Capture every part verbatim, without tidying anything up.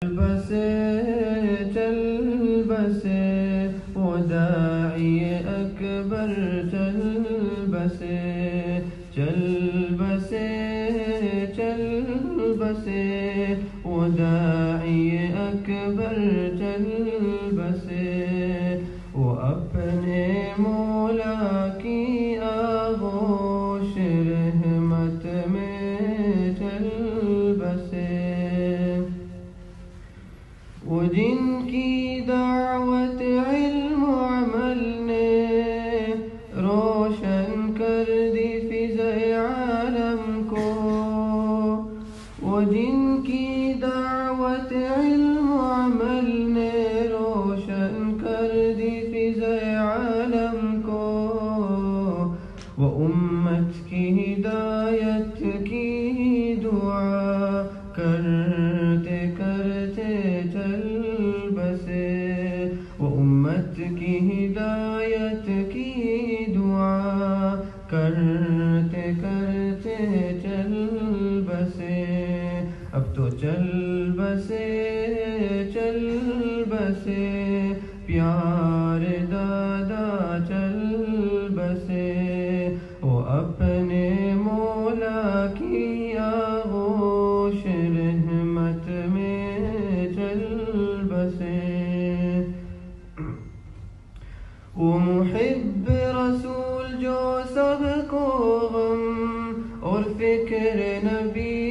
بسے چل بسے وہ داعی اکبر چل بسے چل بسے چل بسے وہ داعی اکبر چل بسے وہ اپنے مولا کی آغوش رحمت میں چل بسے وہ جن کی دعوت علم و عمل نے روشن کر دی فضائے عالم کو وہ جن کی دعوت علم و عمل نے روشن کر دی فضائے عالم کو وہ امت کی ہدایت کی دعا کرتے کرتے چل بسے وہ امت کی ہدایت کی دعا کرتے کرتے چل بسے اب تو چل بسے چل بسے پیار دادا چل بسے وہ اپنے مولا کی آغوش رحمت میں چل بسے وہ محب رسول جو سب کو غم اور فکر نبی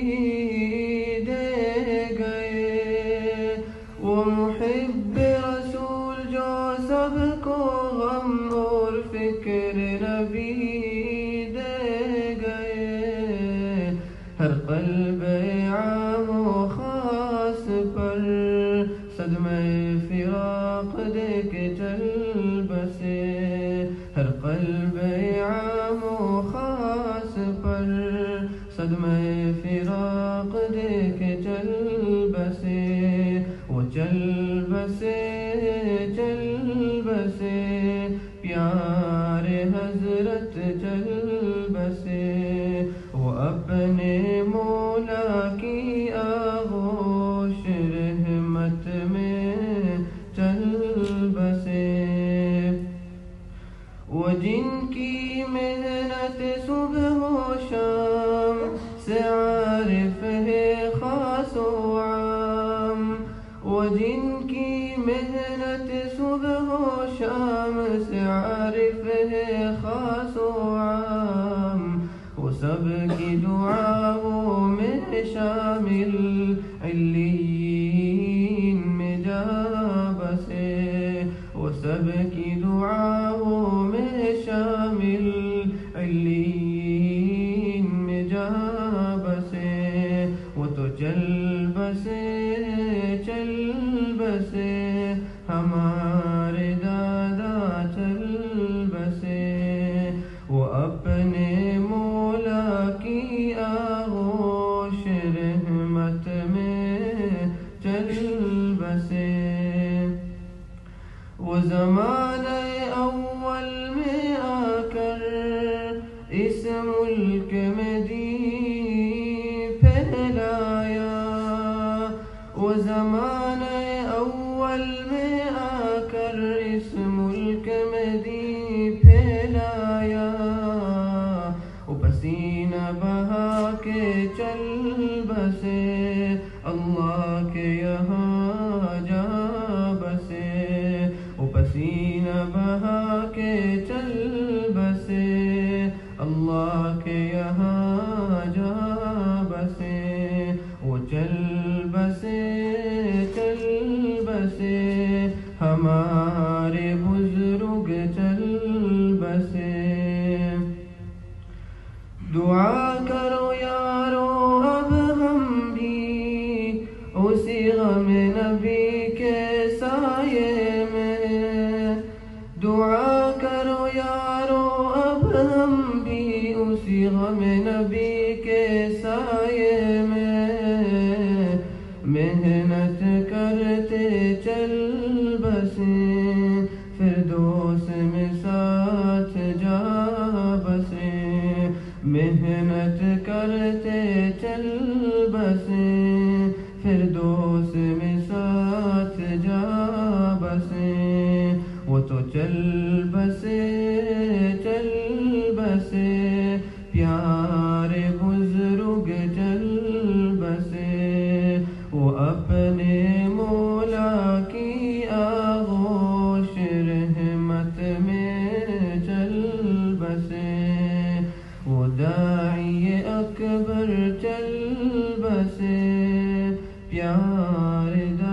دے گئے وہ محب رسول جو سب کو غم اور فکر نبی دے گئے ہر قلب عام و خاص پر صدمہ فراق دے کے چل بسے ہر قلب عام و خاص پر صدمہ فراق دے کے چل بسے وہ چل بسے چل بسے پیار حضرت چل بسے وہ اپنے مولا کی آغوش رحمت میں چل بسے وہ جن کی محنت صبح و شام سے عارف ہے خاص و عام وہ جن کی محنت صبح و شام سے عارف ہے خاص و عام وہ سب کی دعاؤں میں شامل علیین میں جا بسے وہ سب کی دعاؤں میں شامل علیین میں جا بسے وہ تو چل بسے چل بسے ہمارے دادا چل بسے وہ اپنے مولا کی آغوش رحمت میں چل بسے وہ زمانہ اول میں آ کر اس ملک میں دین پھیلایا وہ زمانہ اول میں آ کر اس ملک میں دین پھیلایا وہ پسینہ بہا کے چل بسے اللہ کے یہاں جا بسے وہ پسینہ بہا کے چل بسے اللہ کے یہاں جا بسے وہ چل بسے چل بسے ہمارے بزرگ چل بسے دعا کرو یارو اب ہم بھی اسی غم نبی کے سائے میں دعا کرو یارو اب ہم بھی اسی غم نبی کے سائے میں محنت کرتے چل بسیں فردوس میں ساتھ جا بسیں محنت کرتے چل بسیں فردوس میں چل بسے چل بسے پیارے بزرگ چل بسے وہ اپنے مولا کی آغوش رحمت میں چل بسے وہ داعی اکبر چل بسے پیارے